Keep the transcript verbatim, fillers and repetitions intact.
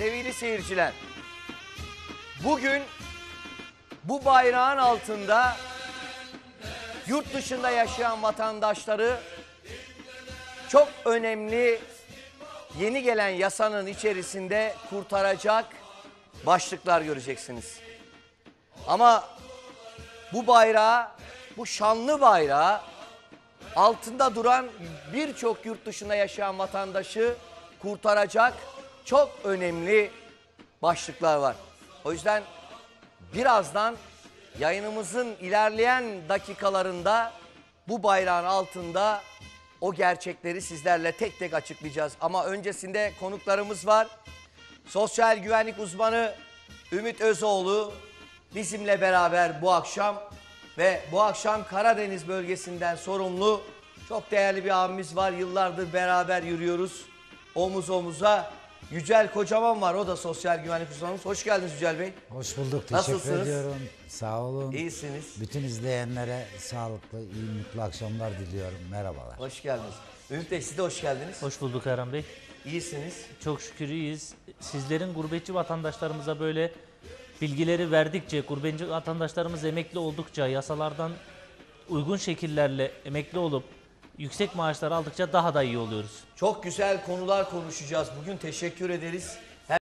sevgili seyirciler. Bugün bu bayrağın altında yurt dışında yaşayan vatandaşları çok önemli yeni gelen yasanın içerisinde kurtaracak başlıklar göreceksiniz. Ama bu bayrağı, bu şanlı bayrağı altında duran birçok yurt dışında yaşayan vatandaşı kurtaracak çok önemli başlıklar var. O yüzden birazdan yayınımızın ilerleyen dakikalarında bu bayrağın altında o gerçekleri sizlerle tek tek açıklayacağız. Ama öncesinde konuklarımız var. Sosyal güvenlik uzmanı Ümit Özoğlu bizimle beraber bu akşam ve bu akşam Karadeniz bölgesinden sorumlu çok değerli bir abimiz var. Yıllardır beraber yürüyoruz omuz omuza. Yücel Kocaman var, o da sosyal güvenlik uzmanımız. Hoş geldiniz Yücel Bey. Hoş bulduk, teşekkür Nasılsınız? ediyorum. Sağ olun. İyisiniz. Bütün izleyenlere sağlıklı, iyi, mutlu akşamlar diliyorum. Merhabalar. Hoş geldiniz. Ümit Bey, siz de hoş geldiniz. Hoş bulduk Erhan Bey. İyisiniz. Çok şükür iyiyiz. Sizlerin gurbetçi vatandaşlarımıza böyle bilgileri verdikçe, gurbetçi vatandaşlarımız emekli oldukça, yasalardan uygun şekillerle emekli olup yüksek maaşlar aldıkça daha da iyi oluyoruz. Çok güzel konular konuşacağız. Bugün teşekkür ederiz.